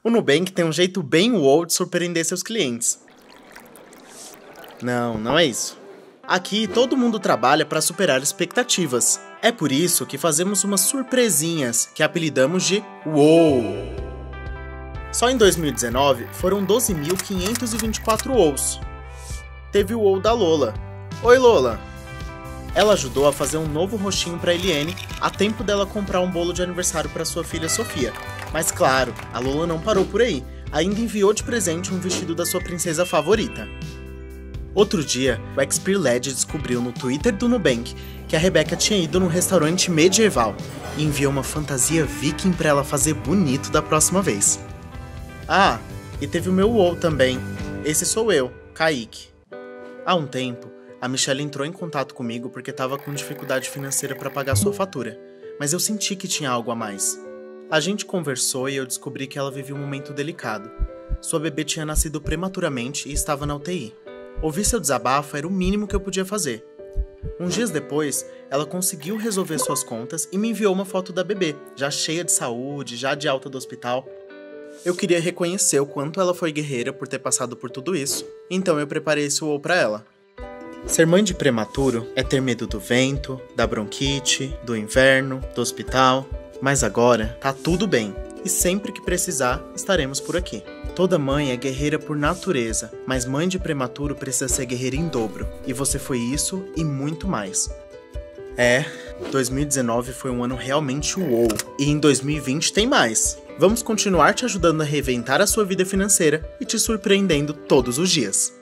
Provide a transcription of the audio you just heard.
O Nubank tem um jeito bem wow de surpreender seus clientes. Não é isso. Aqui todo mundo trabalha para superar expectativas. É por isso que fazemos umas surpresinhas que apelidamos de WOW. Só em 2019 foram 12.524 WOWs. Teve o WOW da Lola. Oi, Lola! Ela ajudou a fazer um novo rostinho para Eliane a tempo dela comprar um bolo de aniversário para sua filha Sofia. Mas claro, a Lola não parou por aí. Ainda enviou de presente um vestido da sua princesa favorita. Outro dia, o Expert Led descobriu no Twitter do Nubank que a Rebeca tinha ido num restaurante medieval e enviou uma fantasia viking para ela fazer bonito da próxima vez. Ah, e teve o meu WOW também. Esse sou eu, Kaique. Há um tempo, a Michelle entrou em contato comigo porque estava com dificuldade financeira para pagar sua fatura, mas eu senti que tinha algo a mais. A gente conversou e eu descobri que ela vivia um momento delicado. Sua bebê tinha nascido prematuramente e estava na UTI. Ouvir seu desabafo era o mínimo que eu podia fazer. Uns dias depois, ela conseguiu resolver suas contas e me enviou uma foto da bebê, já cheia de saúde, já de alta do hospital. Eu queria reconhecer o quanto ela foi guerreira por ter passado por tudo isso, então eu preparei esse WOW pra ela. Ser mãe de prematuro é ter medo do vento, da bronquite, do inverno, do hospital, mas agora tá tudo bem e sempre que precisar estaremos por aqui. Toda mãe é guerreira por natureza, mas mãe de prematuro precisa ser guerreira em dobro, e você foi isso e muito mais. 2019 foi um ano realmente wow, e em 2020 tem mais. Vamos continuar te ajudando a reinventar a sua vida financeira e te surpreendendo todos os dias.